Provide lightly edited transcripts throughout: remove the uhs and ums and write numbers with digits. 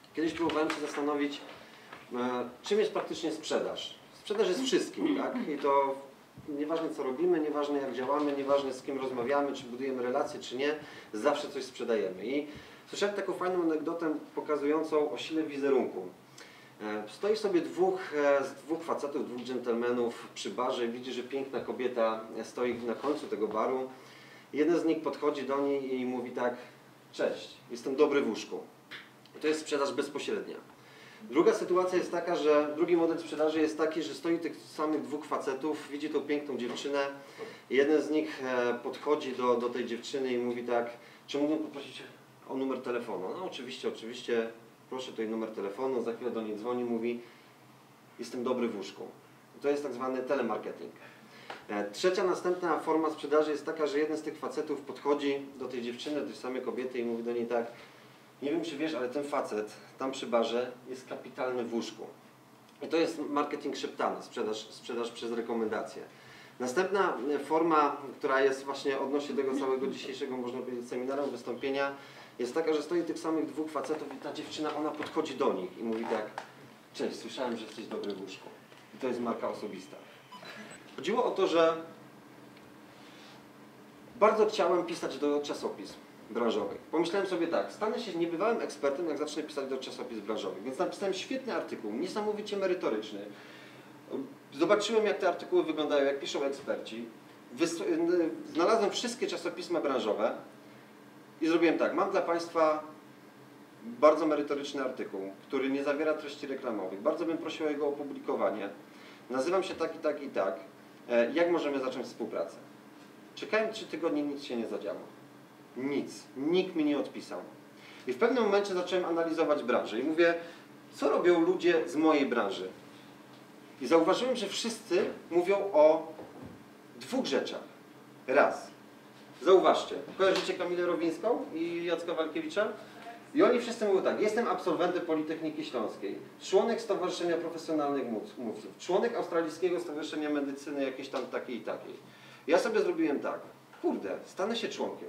Kiedyś próbowałem się zastanowić, czym jest praktycznie sprzedaż. Sprzedaż jest wszystkim, tak? I to nieważne co robimy, nieważne jak działamy, nieważne z kim rozmawiamy, czy budujemy relacje, czy nie, zawsze coś sprzedajemy. I słyszałem taką fajną anegdotę pokazującą o sile wizerunku. Stoi sobie dwóch facetów, dwóch dżentelmenów przy barze i widzi, że piękna kobieta stoi na końcu tego baru. Jeden z nich podchodzi do niej i mówi tak: cześć, jestem dobry w łóżku. To jest sprzedaż bezpośrednia. Druga sytuacja jest taka, że drugi model sprzedaży jest taki, że stoi tych samych dwóch facetów, widzi tą piękną dziewczynę i jeden z nich podchodzi do tej dziewczyny i mówi tak: czy mógłbym poprosić o numer telefonu? No oczywiście, proszę tutaj numer telefonu, za chwilę do niej dzwoni, mówi: jestem dobry w łóżku. To jest tak zwany telemarketing. Trzecia, następna forma sprzedaży jest taka, że jeden z tych facetów podchodzi do tej dziewczyny, do tej samej kobiety i mówi do niej tak: nie wiem czy wiesz, ale ten facet tam przy barze jest kapitalny w łóżku. I to jest marketing szeptany, sprzedaż przez rekomendacje. Następna forma, która jest właśnie odnośnie tego całego dzisiejszego, można powiedzieć, seminarium, wystąpienia, jest taka, że stoi tych samych dwóch facetów i ta dziewczyna, ona podchodzi do nich i mówi tak: cześć, słyszałem, że jesteś dobry w łóżku. I to jest marka osobista. Chodziło o to, że bardzo chciałem pisać do czasopism branżowych. Pomyślałem sobie tak: stanę się niebywałym ekspertem, jak zacznę pisać do czasopism branżowych. Więc napisałem świetny artykuł, niesamowicie merytoryczny. Zobaczyłem, jak te artykuły wyglądają, jak piszą eksperci. Znalazłem wszystkie czasopisma branżowe i zrobiłem tak: mam dla Państwa bardzo merytoryczny artykuł, który nie zawiera treści reklamowych. Bardzo bym prosił o jego opublikowanie. Nazywam się tak i tak i tak. Jak możemy zacząć współpracę? Czekałem 3 tygodnie, nic się nie zadziało. Nic. Nikt mi nie odpisał. I w pewnym momencie zacząłem analizować branżę i mówię: co robią ludzie z mojej branży? I zauważyłem, że wszyscy mówią o 2 rzeczach. Raz. Zauważcie, kojarzycie Kamilę Rowińską i Jacka Walkiewicza? I oni wszyscy mówią tak: jestem absolwentem Politechniki Śląskiej, członek Stowarzyszenia Profesjonalnych Mówców, członek Australijskiego Stowarzyszenia Medycyny jakiejś tam takiej i takiej. Ja sobie zrobiłem tak: kurde, stanę się członkiem.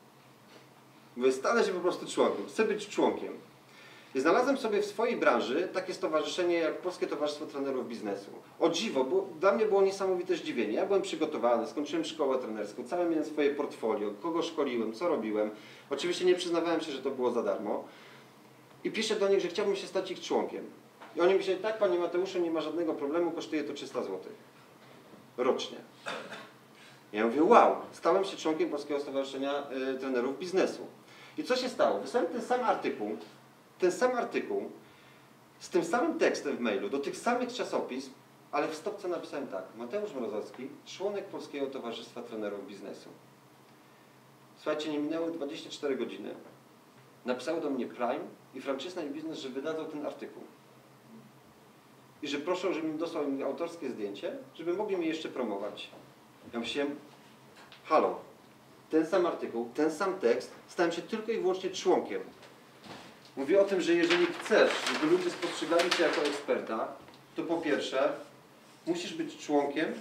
Mówię, stanę się po prostu członkiem, chcę być członkiem. I znalazłem sobie w swojej branży takie stowarzyszenie jak Polskie Towarzystwo Trenerów Biznesu. O dziwo, bo dla mnie było niesamowite zdziwienie. Ja byłem przygotowany, skończyłem szkołę trenerską, całe miałem swoje portfolio, kogo szkoliłem, co robiłem. Oczywiście nie przyznawałem się, że to było za darmo. I piszę do nich, że chciałbym się stać ich członkiem. I oni myśleli: tak, panie Mateuszu, nie ma żadnego problemu, kosztuje to 300 zł. Rocznie. Ja mówię: wow, stałem się członkiem Polskiego Stowarzyszenia Trenerów Biznesu. I co się stało? Wysłałem ten sam artykuł, z tym samym tekstem w mailu, do tych samych czasopism, ale w stopce napisałem tak: Mateusz Mrozowski, członek Polskiego Towarzystwa Trenerów Biznesu. Słuchajcie, nie minęły 24 godziny. Napisały do mnie Prime i Franczyzna i Biznes, że wydadzą ten artykuł. I że proszą, żebym dosłał im autorskie zdjęcie, żeby mogli mnie jeszcze promować. Ja myślałem: halo, ten sam artykuł, ten sam tekst, stałem się tylko i wyłącznie członkiem. Mówię o tym, że jeżeli chcesz, żeby ludzie spostrzegali cię jako eksperta, to po pierwsze musisz być członkiem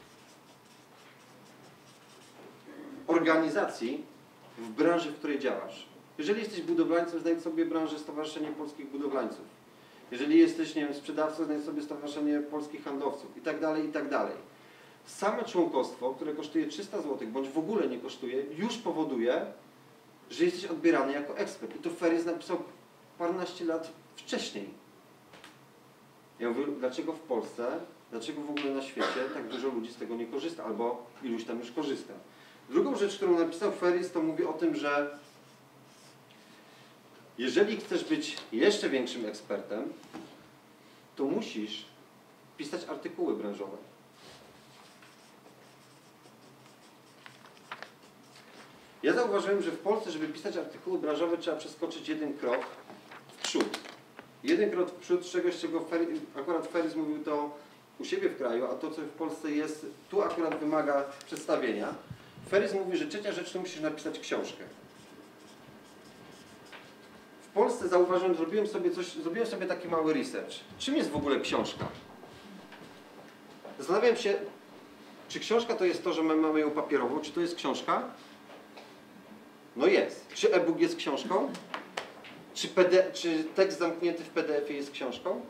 organizacji w branży, w której działasz. Jeżeli jesteś budowlańcem, znajdź sobie branżę Stowarzyszenie Polskich Budowlańców. Jeżeli jesteś, nie wiem, sprzedawcą, znajdź sobie Stowarzyszenie Polskich Handlowców i tak dalej, i tak dalej. Same członkostwo, które kosztuje 300 zł, bądź w ogóle nie kosztuje, już powoduje, że jesteś odbierany jako ekspert. I to Ferris napisał paręnaście lat wcześniej. Ja mówię: dlaczego w Polsce, dlaczego w ogóle na świecie tak dużo ludzi z tego nie korzysta, albo iluś tam już korzysta. Drugą rzecz, którą napisał Ferris, to mówi o tym, że jeżeli chcesz być jeszcze większym ekspertem, to musisz pisać artykuły branżowe. Ja zauważyłem, że w Polsce, żeby pisać artykuły branżowe, trzeba przeskoczyć 1 krok w przód. 1 krok w przód z czegoś, czego akurat Ferris mówił to u siebie w kraju, a to, co w Polsce jest, tu akurat wymaga przedstawienia. Ferris mówi, że trzecia rzecz, to musisz napisać książkę. W Polsce zauważyłem, zrobiłem sobie taki mały research. Czym jest w ogóle książka? Zastanawiam się, czy książka to jest to, że my mamy ją papierową, czy to jest książka? No jest. Czy e-book jest książką? Czy tekst zamknięty w PDF-ie jest książką?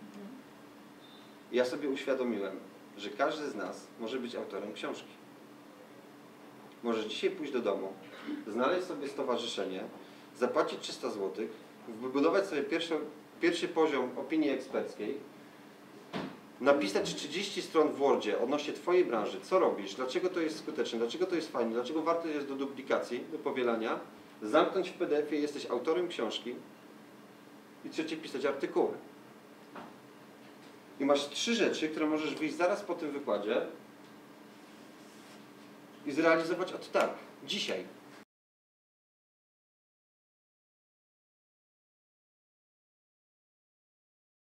Ja sobie uświadomiłem, że każdy z nas może być autorem książki. Możesz dzisiaj pójść do domu, znaleźć sobie stowarzyszenie, zapłacić 300 zł, wybudować sobie pierwszy poziom opinii eksperckiej, napisać 30 stron w Wordzie odnośnie Twojej branży, co robisz, dlaczego to jest skuteczne, dlaczego to jest fajne, dlaczego warto jest do duplikacji, do powielania, zamknąć w PDF-ie, jesteś autorem książki i trzecie pisać artykuły. I masz 3 rzeczy, które możesz wyjść zaraz po tym wykładzie i zrealizować od tak, dzisiaj.